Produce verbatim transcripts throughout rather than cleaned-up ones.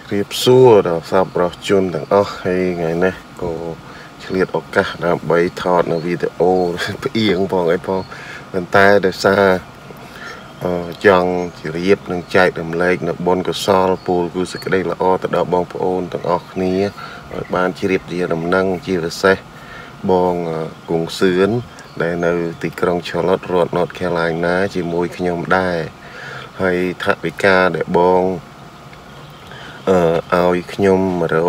រៀបសួរដល់សប្បុរសជនទាំងអស់ហើយថ្ងៃនេះក៏ឆ្លៀតឱកាសដើម្បីថតនៅវីដេអូផ្អៀងផងអីផងប៉ុន្តែដោយសារចង់ជម្រាបនិងចែករំលែកនៅបុណ្យកុសលពូលគឺសេចក្តីល្អទៅដល់បងប្អូនទាំងអស់គ្នាឲ្យបានជ្រាបជាដំណឹងជាពិសេសបងគង់សឿនដែលនៅទីក្រុង Charlotte រដ្ឋ North Carolina ជាមួយខ្ញុំដែរហើយថវិកាដែលបងអឺឲ្យខ្ញុំ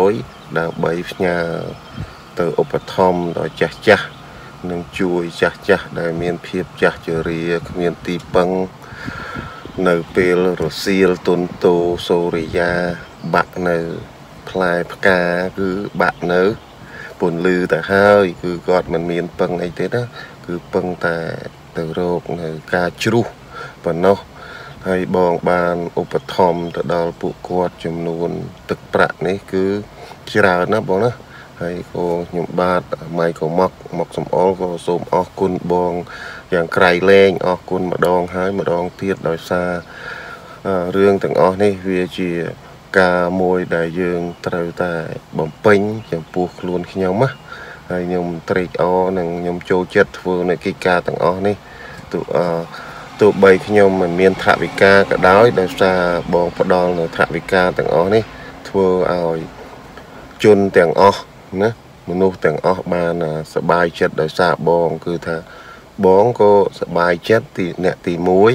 100ដើម្បីផ្ញើទៅឧបត្ថម្ភដល់ចាស់ចាស់និងជួយចាស់ចាស់ដែលមានភាពចាស់ជរាគ្មានទីពឹងនៅពេលរសៀលទុនតូសូរិយាបាក់នៅផ្លែផ្កាគឺបាក់នៅពន្លឺទៅហើយគឺគាត់មិនមានពឹងអីទេណាគឺពឹងតែទៅរកនៅការជ្រុះប៉ុណ្ណោះហើយបងបានឧបត្ថម្ភទៅដល់ពួកគាត់ចំនួនទឹកប្រាក់នេះគឺច្រើនណាស់បងណាហើយក៏ខ្ញុំបាទម៉ៃក៏មកមកសំអល់ក៏សូមអរគុណបងយ៉ាងក្រៃលែងអរគុណម្ដងហើយម្ដងទៀតដោយសាររឿងទាំងអស់នេះវាជាការមួយដែលយើងត្រូវតែបំពេញចំពោះខ្លួនខ្ញុំណាហើយខ្ញុំត្រេកអរនិងខ្ញុំចូលចិត្តធ្វើនៅកិច្ចការទាំងអស់នេះទូអឺទោះបីខ្ញុំមិនមានថវិកាក៏ដោយដោយសារបងផ្ដល់នៅថវិកាទាំងអស់នេះធ្វើឲ្យជនទាំងអស់ណាមនុស្សទាំងអស់បានសប្បាយចិត្តដោយសារបងគឺថាបងក៏សប្បាយចិត្តទីអ្នកទី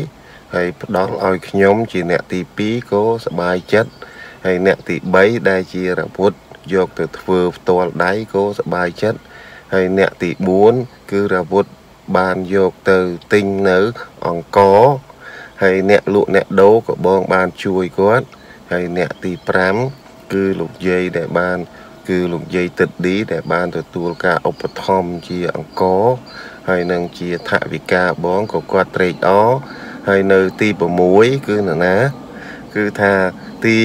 1ហើយផ្ដល់ឲ្យខ្ញុំជាអ្នកទី2ក៏សប្បាយចិត្តហើយអ្នកទី3ដែលជារពុតយកទៅធ្វើផ្ទាល់ដៃក៏សប្បាយចិត្តហើយអ្នកទី4គឺរពុតបានយកទៅទិញនៅអង្គរហើយអ្នកលក់អ្នកដូរក៏បងបានជួយគាត់ហើយអ្នកទី5គឺលោកយាយដែលបានគឺលោកយាយទឹកឌីដែលបានទទួលការឧបត្ថម្ភជាអង្គរហើយនឹងជាថវិកាបងក៏គាត់ត្រេកអរហើយនៅទី6គឺនរណាគឺថាទី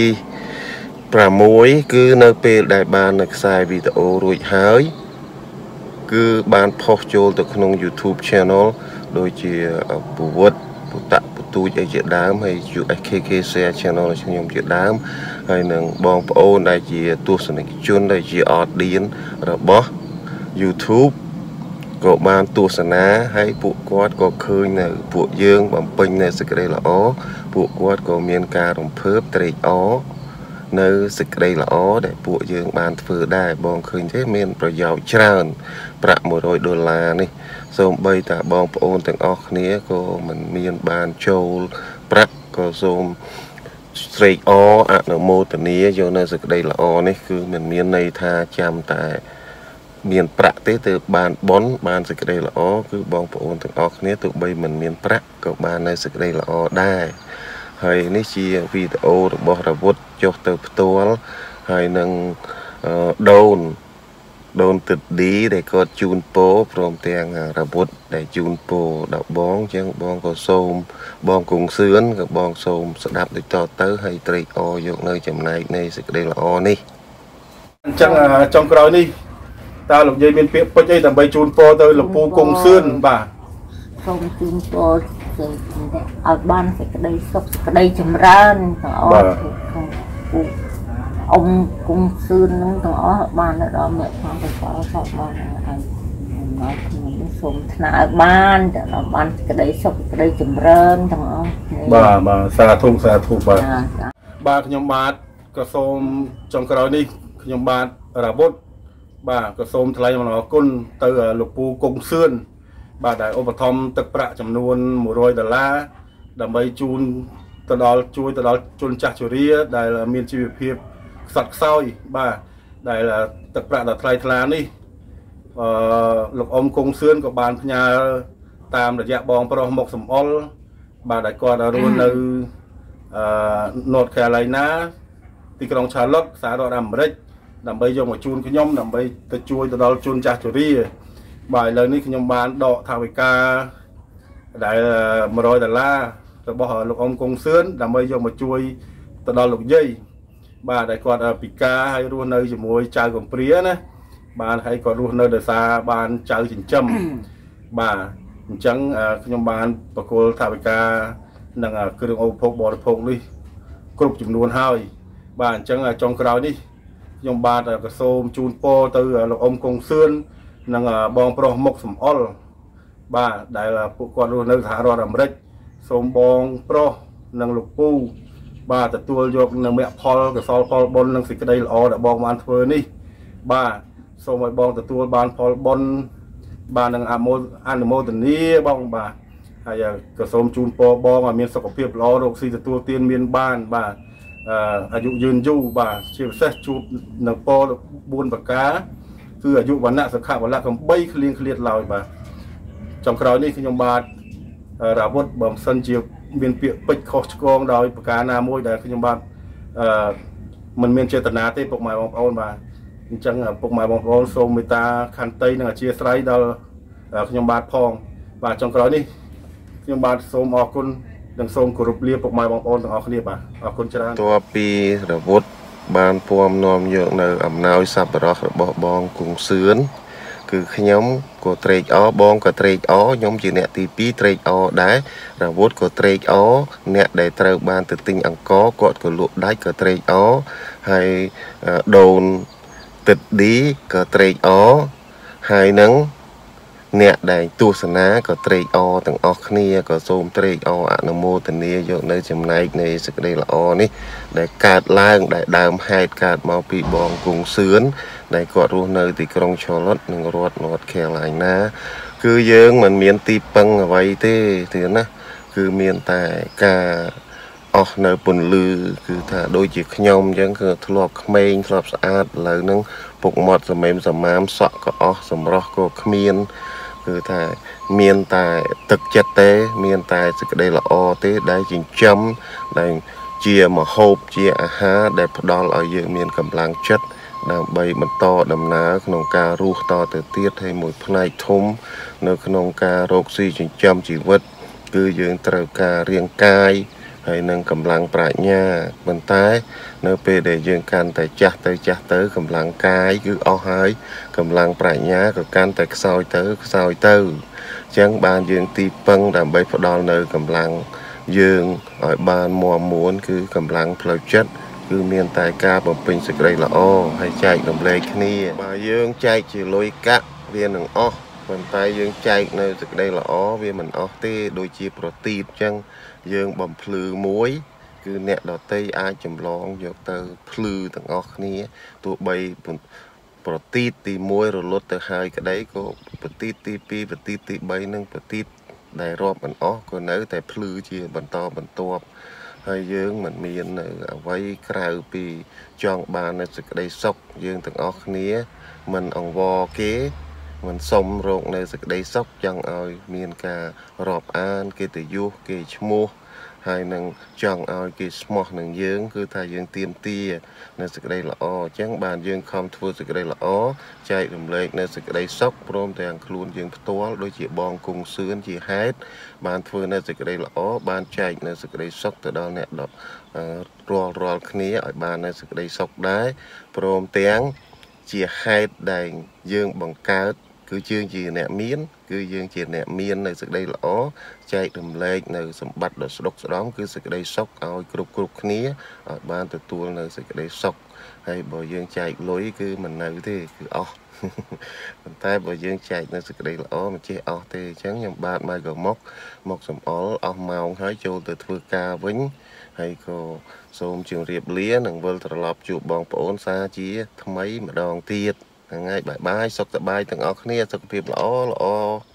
6គឺនៅពេលដែលបាននៅខ្សែវីដេអូរួចហើយគឺបានផុសចូលទៅក្នុង YouTube Channel ដូចជាពវត្តពុតពុទូចអីជាដើមហើយ ยู เอส เค เค Share Channel ខ្ញុំជាដើមហើយនឹងបងប្អូនដែលជាទស្សនិកជនដែលជា audience របស់ YouTube ក៏បានទស្សនាហើយពួកគាត់ក៏ឃើញនៅពួកយើងបំពេញនៅសេចក្តីល្អពួកគាត់ក៏មានការរំភើបត្រេកអរនៅសេចក្តីល្អដែលពួកយើងបានធ្វើដែរបងឃើញទេមានប្រយោជន៍ច្រើនប្រាក់100ដុល្លារនេះសូម្បីតែបងប្អូនទាំងអស់គ្នាក៏មិនមានបានចូលប្រាក់ក៏សូមស្រេកអរអនុមោទនាយកនៅសេចក្តីល្អនេះគឺមិនមានន័យថាចាំតែមានប្រាក់ទេទើបបានបន់បានសេចក្តីល្អគឺបងប្អូនទាំងអស់គ្នាទោះបីមិនមានប្រាក់ក៏បាននៅសេចក្តីល្អដែរហើយនេះជាវីដេអូរបស់រវុធចុះទៅផ្ទាល់ហើយនឹងដូនដូនទឹកឌីដែលគាត់ជូនពោព្រមទាំងរវុធដែលជូនពោដល់បងអញ្ចឹងបងក៏សូមបងគង់សឿនក៏បងសូមស្ដាប់ដូចតទៅហើយត្រេកអរយកនៅចំណែកនៃសេចក្តីល្អនេះអញ្ចឹងចុងក្រោយនេះតើលោកយាយមានពាក្យពេចន៍អីដើម្បីជូនពរទៅលោកពូគង់សឿនបាទសូមជូនពរឲ្យបានសេចក្តីសុខសេចក្តីចម្រើនទាំងអស់ពូអ៊ំគង់សឿននឹងទាំងអស់បានដល់មេខាងទៅសល់សក់បានហើយមកខ្ញុំសូមថ្នាក់ឲ្យបានដល់បានសេចក្តីសុខសេចក្តីចម្រើនទាំងអស់បាទបាទសាធុសាធុបាទបាទខ្ញុំបាទក៏សូមចុងក្រោយនេះខ្ញុំបាទរាវុធបាទក៏សូមថ្លែងអំណរគុណទៅលោកពូគង់សឿនបាទដែលឧបត្ថម្ភទឹកប្រាក់ចំនួន100ដុល្លារដើម្បីជូនទៅដល់ជួយទៅដល់ជនចាស់ជរាដែលមានជីវភាពខ្សត់ខ្សោយបាទដែលទឹកប្រាក់ដ៏ថ្លៃថ្លានេះអឺលោកអ៊ំគង់សឿនក៏បានផ្ញើតាមរយៈបងប្រុសមកសំអល់បាទដែលគាត់រស់នៅអឺ North Carolina ទីក្រុង Charlotte សហរដ្ឋអាមេរិកដើម្បីយកមកជូនខ្ញុំដើម្បីទៅជួយទៅដល់ជនចាស់ជរាបាទឥឡូវនេះខ្ញុំបានដកថវិកាដែល100ដុល្លាររបស់លោកអ៊ំគង់សឿនដើម្បីយកមកជួយទៅដល់លោកយាយបាទដែលគាត់ពិការហើយរស់នៅជាមួយចៅកំព្រាណាបាទហើយគាត់រស់នៅដោយសារបានចៅចិញ្ចឹមបាទអញ្ចឹងខ្ញុំបានបកគលថវិកានិងគ្រឿងឧបភោគបរិភោគនេះគ្រប់ចំនួនហើយបាទអញ្ចឹងចុងក្រោយនេះខ្ញុំបាទក៏សូមជូនពរទៅលោកអ៊ំកុងសឿននិងបងប្រុសមុខសំអល់បាទដែលពួកគាត់រស់នៅសហរដ្ឋអាមេរិកសូមបងប្រុសនិងលោកពូបាទទទួលយកនៅមគ្គផលកសលផលបុណ្យនិងសេចក្តីល្អដែលបងបានធ្វើនេះបាទសូមឲ្យបងទទួលបានផលបុណ្យបាទនឹងអនុមោទនាបងបាទហើយក៏សូមជូនពរបងឲ្យមានសុខភាពល្អរកស៊ីទទួលទានមានបានបាទអាយុយឺនយូរបាទជាពិសេសជួបនៅពរបួនប្រការគឺអាយុវណ្ណៈសុខៈវលៈកំបីគ្លៀងគ្លាតឡើយបាទចុងក្រោយនេះខ្ញុំបាទរាវុធបើមិនសិនជាមានពាក្យពេចន៍ខុសឆ្គងដោយប្រការណាមួយដែលខ្ញុំបាទអឺមិនមានចេតនាទេពុកម៉ែបងប្អូនបាទអញ្ចឹងពុកម៉ែបងប្អូនសូមមេត្តាខន្តីនិងអធ្យាស្រ័យដល់ខ្ញុំបាទផងបាទចុងក្រោយនេះខ្ញុំបាទសូមអរគុណនិងសូមគោរពលាពុកម៉ែបងប្អូនទាំងអស់គ្នាបាទអរគុណច្រើនតបពីរវុធបានពំនាំយកនៅអំណោយសប្បុរសរបស់បងគង់សឿនគឺខ្ញុំក៏ត្រេកអរបងក៏ត្រេកអរខ្ញុំជាអ្នកទីពីរត្រេកអរដែររវុធក៏ត្រេកអរអ្នកដែលត្រូវបានទៅទិញអង្គគាត់ក៏លក់ដាច់ក៏ត្រេកអរហើយដូនទឹកឌីក៏ត្រេកអរហើយនឹងអ្នកដែលទស្សនាក៏ត្រេកអរទាំងអស់គ្នាក៏សូមត្រេកអរអនុមោទនាយកនៅចំណែកនៃសេចក្តីល្អនេះដែលកើតឡើងដែលដើមហេតុកើតមកពីបងគង់សឿនដែលគាត់រស់នៅទីក្រុងឆាឡុតនិងរដ្ឋ North Carolina គឺយើងមិនមានទីពឹងអ្វីទេទេណាគឺមានតែការអស់នៅពន្លឺគឺថាដូចជាខ្ញុំអញ្ចឹងគឺធ្លាប់ក្មេងធ្លាប់ស្អាតឥឡូវហ្នឹងពុកមាត់សម្មេមសមាមសក់ក៏អស់សម្រស់ក៏គ្មានគឺថាមានតែទឹកចិត្តទេមានតែសេចក្តីល្អទេដែលចិញ្ចឹមដែលជាមហូបជាអាហារដែលផ្ដល់ឲ្យយើងមានកម្លាំងចិត្តដើម្បីបន្តដំណើរក្នុងការរស់តទៅទៀតហើយមួយផ្នែកធំនៅក្នុងការរកស៊ីចិញ្ចឹមជីវិតគឺយើងត្រូវការរាងកាយហើយនឹងកម្លាំងប្រាជ្ញាប៉ុន្តែនៅពេលដែលយើងកាន់តែចាស់ទៅចាស់ទៅកម្លាំងកាយគឺអស់ហើយកម្លាំងប្រាជ្ញាក៏កាន់តែខ្សោយទៅខ្សោយទៅអញ្ចឹងបានយើងទីពឹងដើម្បីផ្ដល់នៅកម្លាំងយើងឲ្យបានមាំមួនគឺកម្លាំងផ្លូវចិត្តគឺមានតែការបំពេញសេចក្តីល្អហើយចែករំលែកគ្នាបើយើងចែកជាលុយកាក់វានឹងអស់ប៉ុន្តែយើងចែកនៅសេចក្តីល្អវាមិនអស់ទេដូចជាប្រទីបអញ្ចឹងយើងបំភ្លឺមួយគឺអ្នកដតីអាចចម្លងយកទៅភ្លឺទាំងអស់គ្នាទោះបីប្រទីបទីមួយរលត់ទៅហើយក្តីក៏ប្រទីបទីពីរប្រទីបទីបីនិងប្រទីបដែលរាប់មិនអស់ក៏នៅតែភ្លឺជាបន្តបន្ទាប់ហើយយើងមិនមាននៅអ្វីក្រៅពីចង់បាននៅសេចក្តីសុខយើងទាំងអស់គ្នាមិនអង្វរគេមិនសុំរកនៅសេចក្តីសុខចង់ឲ្យមានការរាប់អានកិត្តិយសគេឈ្មោះហើយនឹងចង់ឲ្យគេស្មោះនឹងយើងគឺថាយើងទៀមទានៅសេចក្តីល្អអញ្ចឹងបានយើងខំធ្វើសេចក្តីល្អចែករំលែកនៅសេចក្តីសុខព្រមទាំងខ្លួនយើងផ្ទាល់ដូចជាបងគង់សឿនជាហេតុបានធ្វើនៅសេចក្តីល្អបានចែកនៅសេចក្តីសុខទៅដល់អ្នកដរាល់រាល់គ្នាឲ្យបាននៅសេចក្តីសុខដែរព្រមទាំងជាហេតុដែលយើងបង្កើតគឺយើងជាអ្នកមានគឺយើងជាអ្នកមាននៅសេចក្តីល្អចែករំលែកនៅសម្បត្តិដ៏ស្ដុកស្ដំគឺសេចក្តីសុខឲ្យគ្រប់គ្រប់គ្នាឲ្យបានទទួលនៅសេចក្តីសុខហើយបើយើងចែកលុយគឺមិននៅទេគឺអស់ប៉ុន្តែបើយើងចែកនៅសេចក្តីល្អមិនចេះអស់ទេអញ្ចឹងខ្ញុំបាទមកក៏មកមកសំអល់អស់ម៉ោងហើយចូលទៅធ្វើការវិញហើយក៏សូមជម្រាបលានិងវិលត្រឡប់ជួបបងប្អូនសាជាថ្មីម្ដងទៀតហ្នឹងហើយបាយបាយសុខសប្បាយទាំងអស់គ្នាសុខភាពល្អល្អ